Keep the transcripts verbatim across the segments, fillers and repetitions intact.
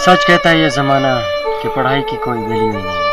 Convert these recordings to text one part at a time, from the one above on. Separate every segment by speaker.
Speaker 1: सच कहता है ये जमाना कि पढ़ाई की कोई वैल्यू ही नहीं है।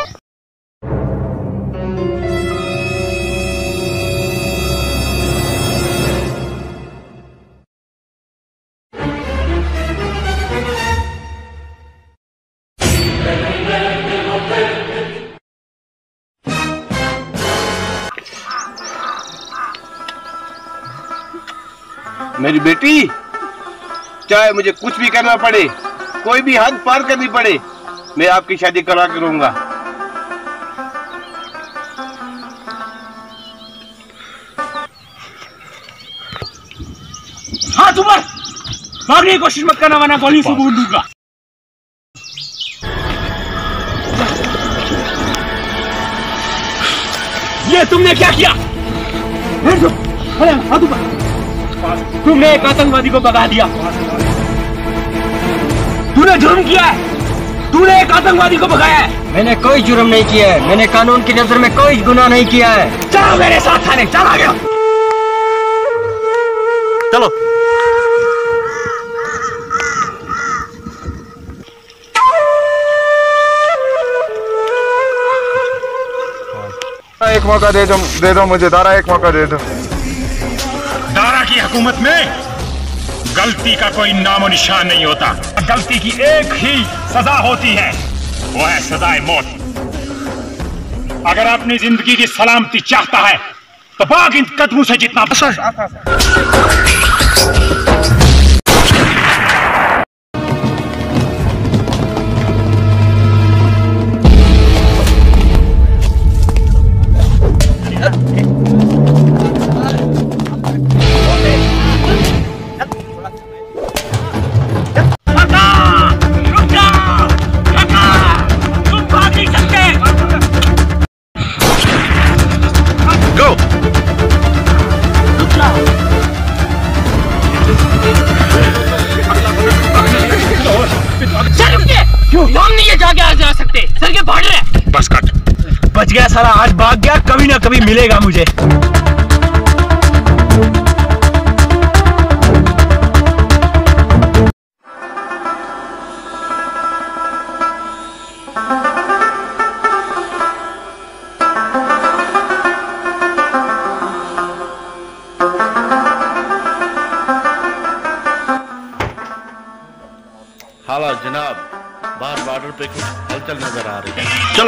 Speaker 2: मेरी बेटी, चाहे मुझे कुछ भी करना पड़े, कोई भी हद पार करनी पड़े, मैं आपकी शादी करा के रहूंगा।
Speaker 3: हाथ ऊपर, भागने की कोशिश मत करना वरना गोली से भून दूंगा। ये तुमने क्या किया? हाथ ऊपर। तुमने एक आतंकवादी को भगा दिया। तूने जुर्म किया है। तूने एक आतंकवादी को भगाया है।
Speaker 1: मैंने कोई जुर्म नहीं किया है। मैंने कानून की नजर में कोई गुनाह नहीं किया है।
Speaker 3: चलो मेरे साथ थाने। चला गया।
Speaker 2: चलो।
Speaker 4: एक मौका दे दो, दे दो मुझे दारा, एक मौका दे दो।
Speaker 5: दारा की हुकूमत में गलती का कोई नामो निशान नहीं होता। गलती की एक ही सजा होती है, वो है सजाए मौत। अगर अपनी जिंदगी की सलामती चाहता है तो भाग इन कदमों से जितना बस कट।
Speaker 3: बच गया साला, आज भाग गया, कभी ना कभी मिलेगा मुझे।
Speaker 2: हालात जनाब, बाहर बॉर्डर पे कुछ हलचल नजर आ रही है।
Speaker 5: चलो।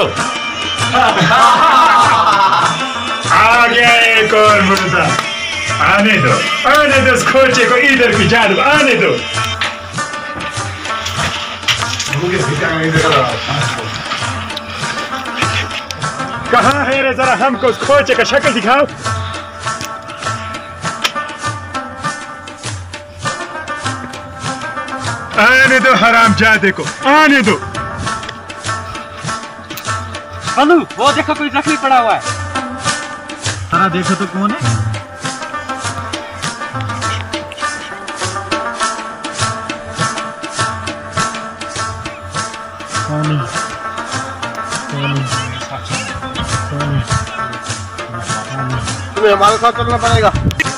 Speaker 5: आ गया एक और मुर्दा। आने दो, आने दो, इस खोचे को इधर की जादू, आने दो। कहाँ है रे, जरा हमको उस खोचे का शक्ल दिखाओ। आने दो हरामजादे को, आने दो।
Speaker 3: अनु, वो देखो कोई जख्मी पड़ा हुआ है। जरा देखो तो कौन है। कौन है? कौन है?
Speaker 2: तुम्हें हमारे साथ चलना पड़ेगा।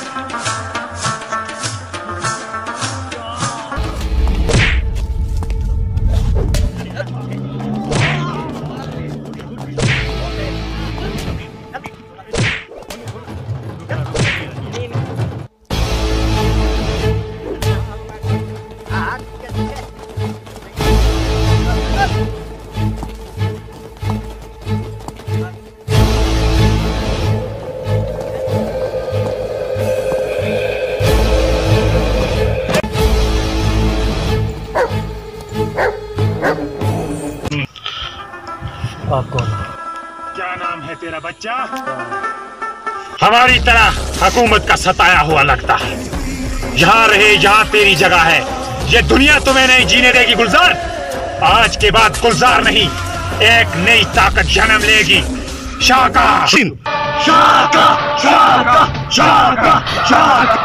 Speaker 1: आप कौन?
Speaker 5: क्या नाम है तेरा बच्चा? हमारी तरह हुकूमत का सताया हुआ लगता है। यहाँ रहे, यहाँ तेरी जगह है। ये दुनिया तुम्हें नहीं जीने देगी गुलजार। आज के बाद गुलजार नहीं, एक नई ताकत जन्म लेगी। शाका शाका शाका शाका शाका।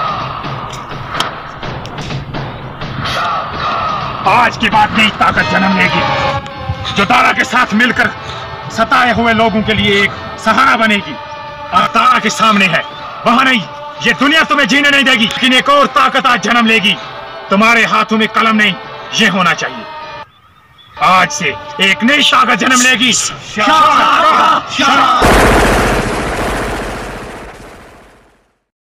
Speaker 5: आज के बाद नई ताकत जन्म लेगी जो दारा के साथ मिलकर सताए हुए लोगों के लिए एक सहारा बनेगी। और दारा के सामने है, वहां नहीं। ये दुनिया तुम्हें जीने नहीं देगी, लेकिन एक और ताकत आज जन्म लेगी। तुम्हारे हाथों में कलम नहीं, ये होना चाहिए। आज से एक नई शाखा जन्म लेगी। शाखा, शाखा।